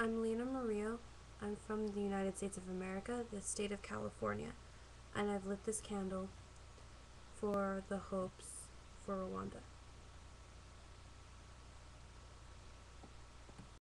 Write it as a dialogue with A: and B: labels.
A: I'm Lena Murillo. I'm from the United States of America, the state of California, and I've lit this candle for the hopes for Rwanda.